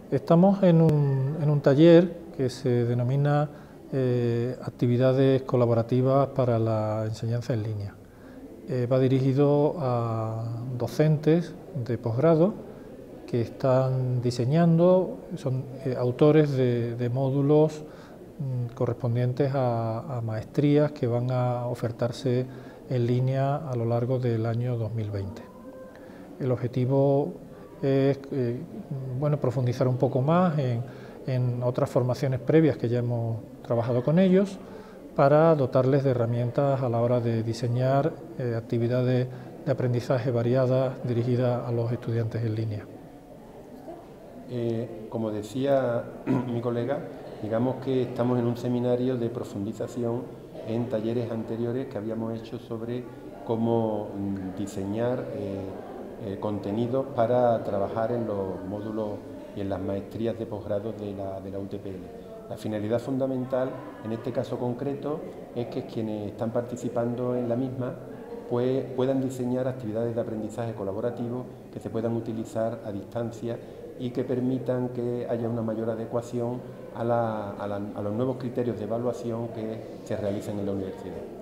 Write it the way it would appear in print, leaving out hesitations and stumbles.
Estamos en un taller que se denomina actividades colaborativas para la enseñanza en línea. Va dirigido a docentes de posgrado que están diseñando, son autores de módulos correspondientes a maestrías que van a ofertarse en línea a lo largo del año 2020. El objetivo es profundizar un poco más en otras formaciones previas que ya hemos trabajado con ellos para dotarles de herramientas a la hora de diseñar actividades de aprendizaje variadas dirigidas a los estudiantes en línea. Como decía mi colega, digamos que estamos en un seminario de profundización en talleres anteriores que habíamos hecho sobre cómo diseñar contenidos para trabajar en los módulos y en las maestrías de posgrado de la UTPL. La finalidad fundamental, en este caso concreto, es que quienes están participando en la misma pues puedan diseñar actividades de aprendizaje colaborativo que se puedan utilizar a distancia y que permitan que haya una mayor adecuación a los nuevos criterios de evaluación que se realizan en la universidad.